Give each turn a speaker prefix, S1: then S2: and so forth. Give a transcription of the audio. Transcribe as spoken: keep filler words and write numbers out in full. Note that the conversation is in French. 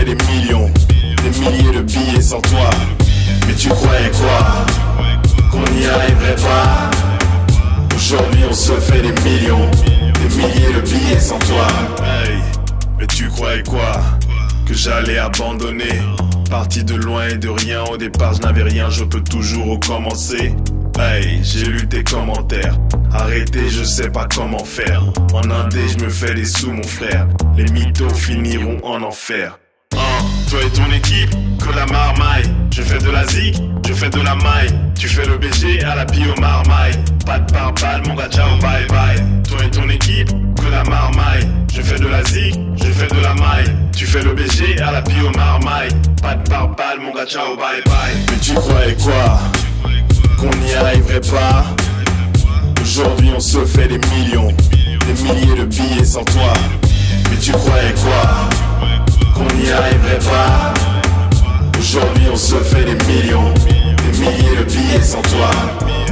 S1: fait des millions, des milliers de billets sans toi. Mais tu croyais quoi? Qu'on n'y arriverait pas? Aujourd'hui on se fait des millions, des milliers de billets sans toi. Hey, mais tu croyais quoi? Que j'allais abandonner? Parti de loin et de rien, au départ je n'avais rien, je peux toujours recommencer. Hey, j'ai lu tes commentaires, arrêtez, je sais pas comment faire. En indé je me fais des sous mon frère, les mythos finiront en enfer. Oh, toi et ton équipe, que la marmaille. Je fais de la zig, je fais de la maille. Tu fais le B G à la bio marmaille. Pas de par balle, mon gars, ciao, bye bye. Toi et ton équipe, que la marmaille. Je fais de la zig, je fais de la maille. Tu fais le B G à la bio marmaille. Pas de par balle, mon gars, ciao, bye bye. Mais tu croyais quoi? Qu'on n'y arriverait pas? Aujourd'hui on se fait des millions, des milliers de billets sans toi. Mais tu croyais quoi? Qu'on n'y arriverait pas? Aujourd'hui on se fait des millions, des milliers de billets sans toi.